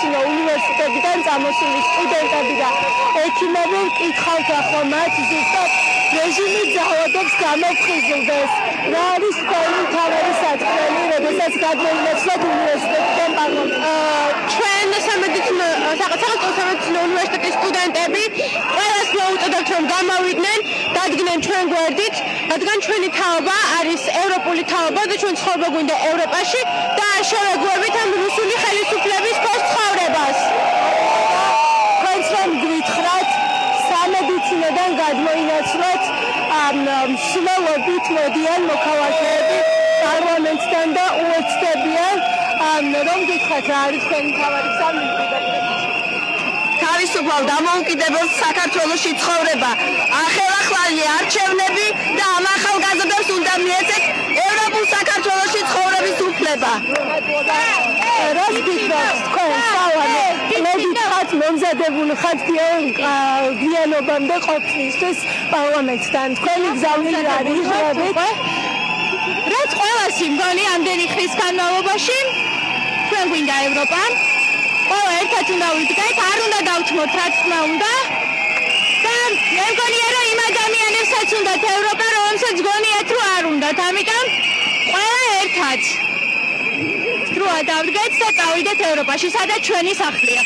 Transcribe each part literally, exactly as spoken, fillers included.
სამედიცინო უნივერსიტეტიდან წამოსული სტუდენტები და ექიმები მკითხავთ ახლა მათ ზუსტად რეჟიმი ძალადობს გამოფხიზლდეს. რა არის თქვენი მთავარი საწყლელი, როდესაც გადმოინაცვლეთ უნივერსიტეტიდან პარლამენტში? ჩვენ სამედიცინო სახელმწიფო სამედიცინო უნივერსიტეტის სტუდენტები ყველას მოუწოდებთ რომ გამოვიდნენ, დადგნენ ჩვენ გვერდით, რადგან ჩვენი თაობა არის ევროპული თაობა და ჩვენ ცხოვრება გვინდა ევროპაში და არ შევეგუებით ამ რუსული ხელისუფლების ცხოვრებას. თქვენც რომ გვითხრათ სამედიცინოდან გადმოინაცვლეთ მსვლელობით მოდიან მოქალაქეები პარლამენტთან და უერთდებიან რომ გითხრათ რა არის თქვენი მთავარი გზა? თავისუფალ დამოუკიდებელ საქართველოში ცხოვრება, ახალ-ახალი არჩევნები და ამ ახალგაზრდებს უნდა მიეცეთ ევროპულ საქართველოში ცხოვრების უფლება. რას გითხრათ თქვენ სალამი? მე გითხრათ მომზადებული ხართ გვიანობამდე ყოფნისთვის პარლამენტთან. თქვენი გზავნილი რა არის? რაც ყველასი მგონი ამდენი ხნის განმავლობაში ჩვენ გვინდა ევროპა. ყველა ერთად უნდა ვიდგეთ, არ უნდა დავთმოთ რა თქმა უნდა. და მე მგონია რომ იმ ადამიანებსაც უნდათ ევროპა, რომელსაც გონიათ რომ არ უნდათ. ამიტომ ყველა ერთად დროა დავდგეთ და წავიდეთ ევროპაში, სადაც ჩვენი სახლია.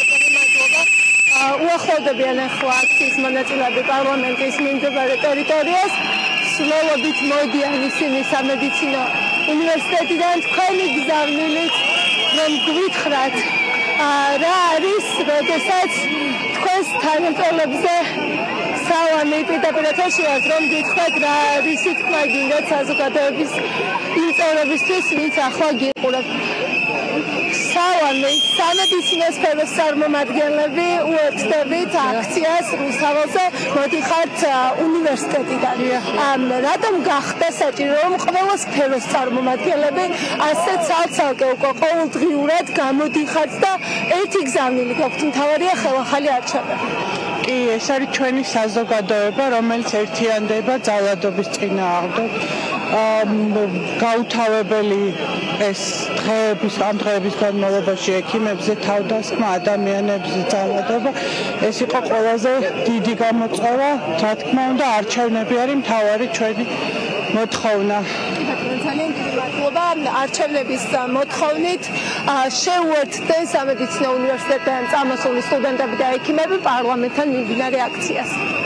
უახლოვდებიან ახლა აქციის მონაწილეები პარლამენტის მიმდებარე ტერიტორიას. სულელობით მოდიან ისინი სამედიცინო უნივერსიტეტიდან. თქვენი გზავნილით რომ გვითხრათ რა არის, როდესაც თქვენს თანამწოლებზე სალამი პირდაპირეთაშიათ რომ გითხრათ რა არის თქმა გინდათ საზოგადოების იმ წევრებისთვის, ვინც ახლა გიყურებთ. სალამი, სამედიცინო სფეროს წარმომადგენლები უერთდებით აქციას რუსთაველზე, მოდიხართ უნივერსიტეტიდან. რატომ გახდა საჭირო რომ ყველა სფეროს წარმომადგენლები ასე ცალ-ცალკე უკვე ყოველდღიურად გამოდიხართ და ერთი გზავნილი გაქვთ, მთავარია ხელახალი არჩევნები? კი, ეს არის ჩვენი საზოგადოება, რომელიც ერთიანდება ძალადობის წინააღმდეგ. გაუთავებელი ეს დღეების ამ დღეების განმავლობაში ექიმებზე თავდასხმა, ადამიანებზე ძალადობა, ეს იყო ყველაზე დიდი გამოწვევა. რა თქმა უნდა, არჩევნები არის მთავარი ჩვენი მოთხოვნა. ძალიან დიდი მადლობა. არჩევნების მოთხოვნით შეუერთდნენ სამედიცინო უნივერსიტეტიდან წამოსული სტუდენტები და ექიმები პარლამენტთან მიმდინარე აქციას.